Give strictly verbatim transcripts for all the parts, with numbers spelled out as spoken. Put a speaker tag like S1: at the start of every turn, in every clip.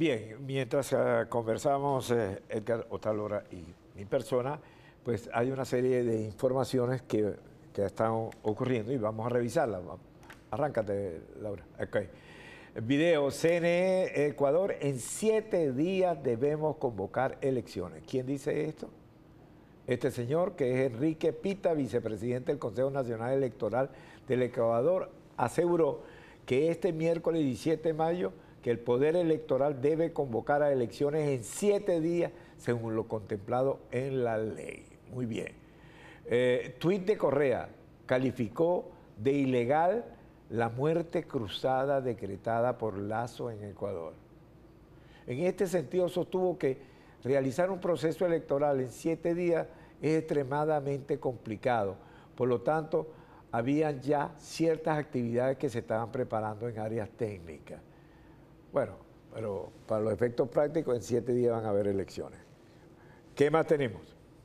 S1: Bien, mientras uh, conversamos eh, Edgar Otalora y mi persona, pues hay una serie de informaciones que, que están ocurriendo y vamos a revisarlas. Arráncate, Laura. Okay. Video, C N E Ecuador, en siete días debemos convocar elecciones. ¿Quién dice esto? Este señor, que es Enrique Pita, vicepresidente del Consejo Nacional Electoral del Ecuador, aseguró que este miércoles diecisiete de mayo que el Poder Electoral debe convocar a elecciones en siete días, según lo contemplado en la ley. Muy bien. Eh, tuit de Correa calificó de ilegal la muerte cruzada decretada por Lazo en Ecuador. En este sentido, sostuvo que realizar un proceso electoral en siete días es extremadamente complicado. Por lo tanto, habían ya ciertas actividades que se estaban preparando en áreas técnicas. Bueno, pero para los efectos prácticos, en siete días van a haber elecciones. ¿Qué más tenemos?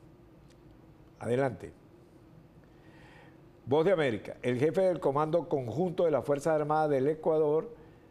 S1: Adelante. Voz de América. El jefe del Comando Conjunto de las Fuerzas Armadas del Ecuador,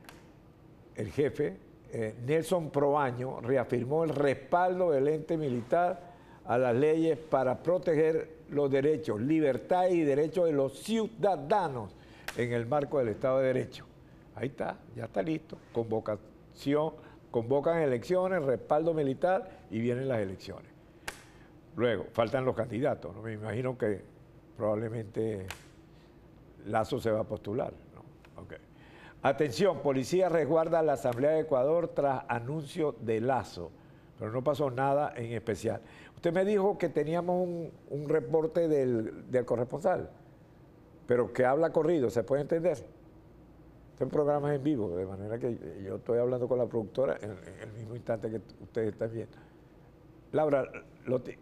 S1: el jefe, eh, Nelson Proaño, reafirmó el respaldo del ente militar a las leyes para proteger los derechos, libertad y derechos de los ciudadanos en el marco del Estado de Derecho. Ahí está, ya está listo. Convocación, convocan elecciones, respaldo militar y vienen las elecciones. Luego, faltan los candidatos, ¿no? Me imagino que probablemente Lazo se va a postular, ¿no? Okay. Atención, policía resguarda la Asamblea de Ecuador tras anuncio de Lazo, pero no pasó nada en especial. Usted me dijo que teníamos un, un reporte del, del corresponsal, pero que habla corrido, ¿se puede entender? Este programa es en vivo, de manera que yo estoy hablando con la productora en, en el mismo instante que ustedes están viendo. Laura, lo te...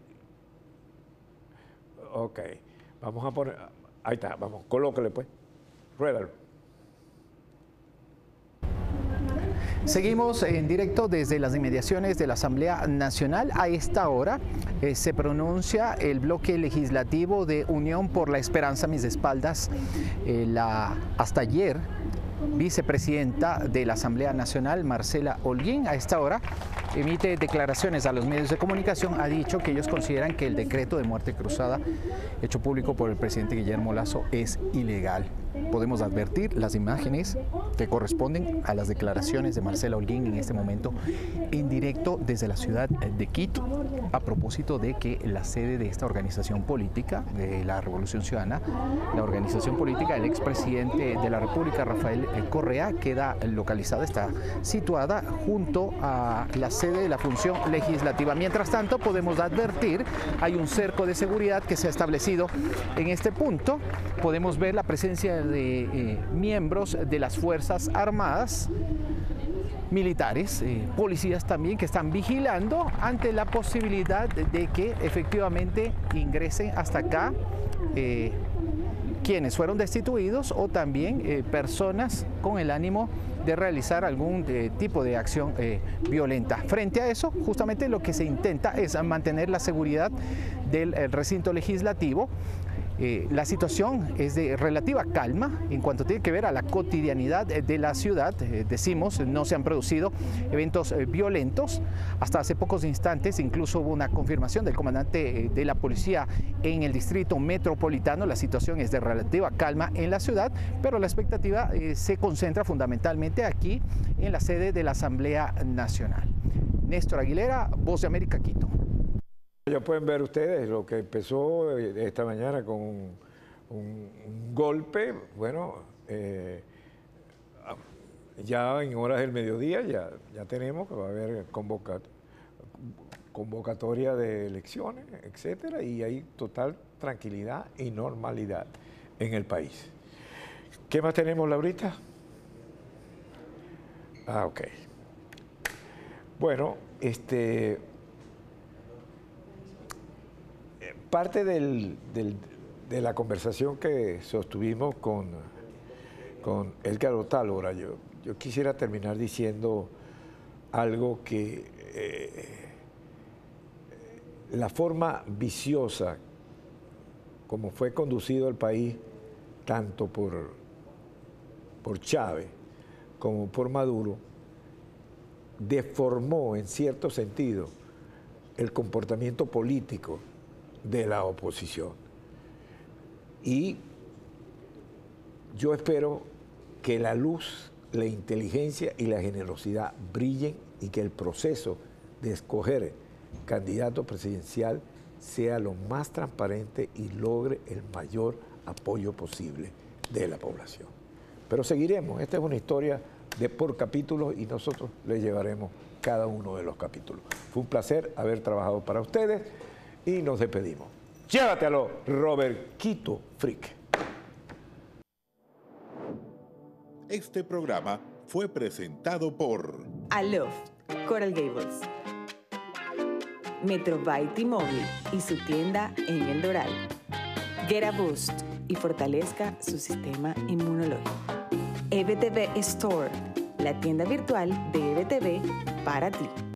S1: ok, vamos a poner, ahí está, vamos, colóquele pues, ruédalo.
S2: Seguimos en directo desde las inmediaciones de la Asamblea Nacional. A esta hora eh, se pronuncia el bloque legislativo de Unión por la Esperanza a mis espaldas. Eh, la, hasta ayer, vicepresidenta de la Asamblea Nacional, Marcela Holguín, a esta hora emite declaraciones a los medios de comunicación. Ha dicho que ellos consideran que el decreto de muerte cruzada hecho público por el presidente Guillermo Lazo es ilegal. Podemos advertir las imágenes que corresponden a las declaraciones de Marcela Holguín en este momento en directo desde la ciudad de Quito, a propósito de que la sede de esta organización política, de la Revolución Ciudadana, la organización política del expresidente de la República, Rafael Correa, queda localizada, está situada junto a la sede de la función legislativa. Mientras tanto, podemos advertir, hay un cerco de seguridad que se ha establecido en este punto. Podemos ver la presencia de eh, miembros de las Fuerzas Armadas, militares, eh, policías también, que están vigilando ante la posibilidad de, de que efectivamente ingresen hasta acá eh, quienes fueron destituidos o también eh, personas con el ánimo de realizar algún eh, tipo de acción eh, violenta. Frente a eso, justamente lo que se intenta es mantener la seguridad del eh, recinto legislativo. Eh, la situación es de relativa calma en cuanto tiene que ver a la cotidianidad de la ciudad. Eh, decimos, no se han producido eventos eh, violentos. Hasta hace pocos instantes incluso hubo una confirmación del comandante eh, de la policía en el distrito metropolitano. La situación es de relativa calma en la ciudad, pero la expectativa eh, se concentra fundamentalmente aquí en la sede de la Asamblea Nacional. Néstor Aguilera, Voz de América, Quito.
S1: Ya pueden ver ustedes lo que empezó esta mañana con un, un, un golpe, bueno, eh, ya en horas del mediodía ya, ya tenemos que va a haber convocat, convocatoria de elecciones, etcétera, y hay total tranquilidad y normalidad en el país. ¿Qué más tenemos, Laurita? Ah, ok. Bueno, este... parte del, del, de la conversación que sostuvimos con, con Edgar Otalora, yo, yo quisiera terminar diciendo algo que eh, la forma viciosa como fue conducido el país, tanto por, por Chávez como por Maduro, deformó en cierto sentido el comportamiento político de la oposición. Y yo espero que la luz, la inteligencia y la generosidad brillen y que el proceso de escoger candidato presidencial sea lo más transparente y logre el mayor apoyo posible de la población. Pero seguiremos, esta es una historia de por capítulos y nosotros les llevaremos cada uno de los capítulos. Fue un placer haber trabajado para ustedes y nos despedimos. Llévatelo, Robert Quito Frick.
S3: Este programa fue presentado por
S4: Aloft, Coral Gables, Metrobyte T-Mobile y su tienda en El Doral. Get a Boost y fortalezca su sistema inmunológico. E B T V Store, la tienda virtual de E B T V para ti.